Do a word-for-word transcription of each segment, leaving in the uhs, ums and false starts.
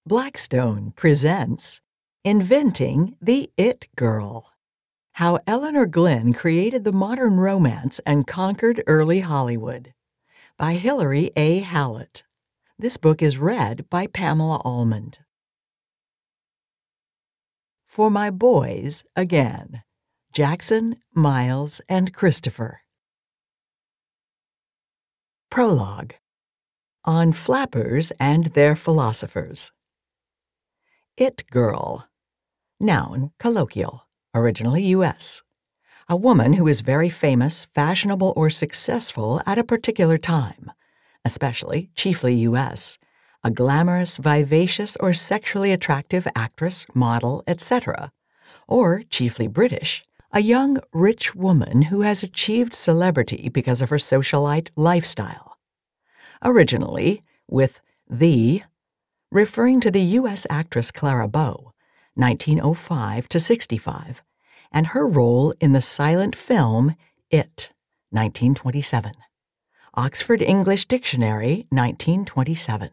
Blackstone presents Inventing the It Girl. How Elinor Glyn created the modern romance and conquered early Hollywood. By Hilary A. Hallett. This book is read by Pamela Almand. For My Boys Again. Jackson, Miles, and Christopher. Prologue. On Flappers and Their Philosophers. It Girl. Noun, colloquial, originally U S A woman who is very famous, fashionable, or successful at a particular time, especially, chiefly U S A glamorous, vivacious, or sexually attractive actress, model, et cetera, or, chiefly British, a young, rich woman who has achieved celebrity because of her socialite lifestyle. Originally, with the, referring to the U S actress Clara Bow, nineteen oh five to sixty-five, and her role in the silent film It, nineteen twenty-seven. Oxford English Dictionary, nineteen twenty-seven.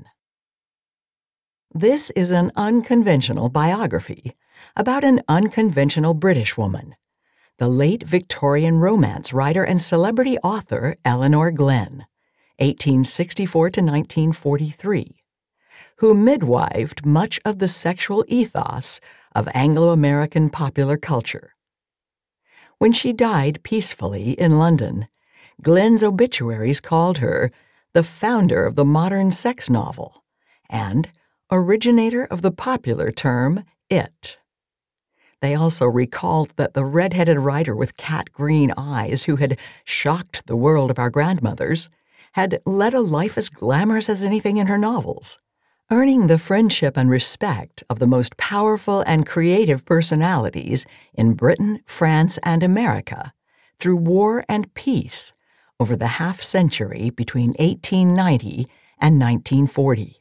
This is an unconventional biography about an unconventional British woman, the late Victorian romance writer and celebrity author Elinor Glyn, eighteen sixty-four to nineteen forty-three, who midwifed much of the sexual ethos of Anglo-American popular culture. When she died peacefully in London, Glyn's obituaries called her the founder of the modern sex novel and originator of the popular term it. They also recalled that the red-headed writer with cat-green eyes who had shocked the world of our grandmothers had led a life as glamorous as anything in her novels, earning the friendship and respect of the most powerful and creative personalities in Britain, France, and America through war and peace over the half-century between eighteen ninety and nineteen forty.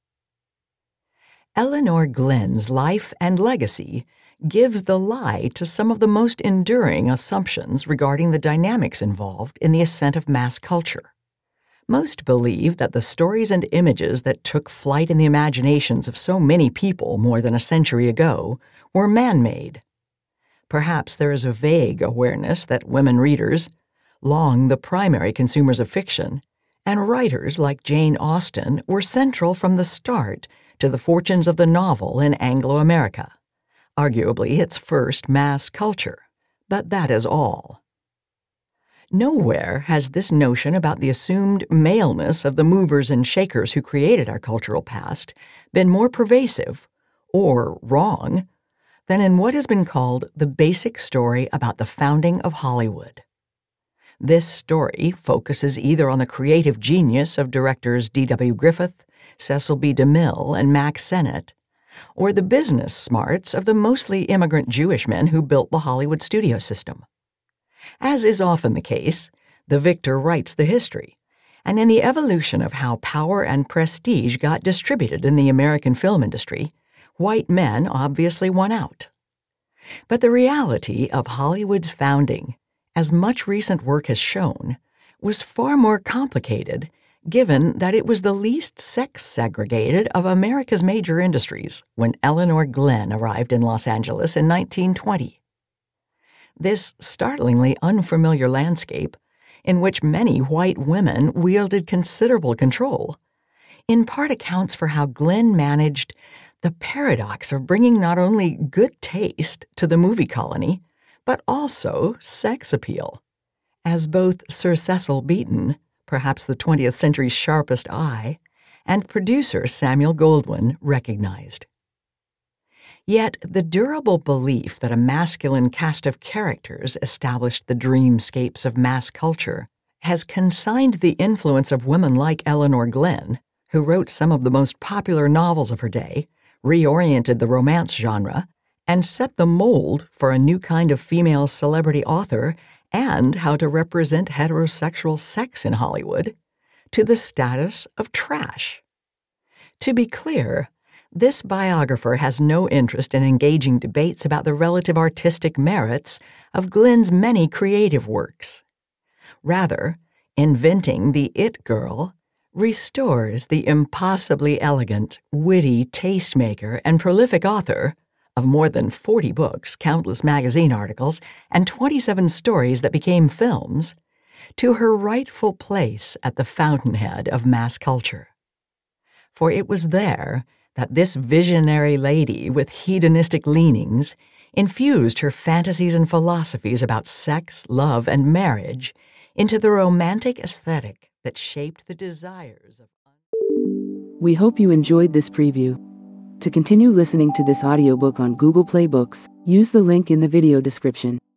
Elinor Glyn's life and legacy gives the lie to some of the most enduring assumptions regarding the dynamics involved in the ascent of mass culture. Most believe that the stories and images that took flight in the imaginations of so many people more than a century ago were man-made. Perhaps there is a vague awareness that women readers, long the primary consumers of fiction, and writers like Jane Austen were central from the start to the fortunes of the novel in Anglo-America, arguably its first mass culture, but that is all. Nowhere has this notion about the assumed maleness of the movers and shakers who created our cultural past been more pervasive, or wrong, than in what has been called the basic story about the founding of Hollywood. This story focuses either on the creative genius of directors D W Griffith, Cecil B. DeMille, and Max Sennett, or the business smarts of the mostly immigrant Jewish men who built the Hollywood studio system. As is often the case, the victor writes the history, and in the evolution of how power and prestige got distributed in the American film industry, white men obviously won out. But the reality of Hollywood's founding, as much recent work has shown, was far more complicated given that it was the least sex-segregated of America's major industries when Elinor Glyn arrived in Los Angeles in nineteen twenty. This startlingly unfamiliar landscape, in which many white women wielded considerable control, in part accounts for how Glyn managed the paradox of bringing not only good taste to the movie colony, but also sex appeal, as both Sir Cecil Beaton, perhaps the twentieth century's sharpest eye, and producer Samuel Goldwyn recognized. Yet the durable belief that a masculine cast of characters established the dreamscapes of mass culture has consigned the influence of women like Elinor Glyn, who wrote some of the most popular novels of her day, reoriented the romance genre, and set the mold for a new kind of female celebrity author and how to represent heterosexual sex in Hollywood, to the status of trash. To be clear, this biographer has no interest in engaging debates about the relative artistic merits of Glyn's many creative works. Rather, Inventing the It Girl restores the impossibly elegant, witty tastemaker and prolific author of more than forty books, countless magazine articles, and twenty-seven stories that became films, to her rightful place at the fountainhead of mass culture. For it was there that this visionary lady with hedonistic leanings infused her fantasies and philosophies about sex, love, and marriage into the romantic aesthetic that shaped the desires of... We hope you enjoyed this preview. To continue listening to this audiobook on Google Play Books, use the link in the video description.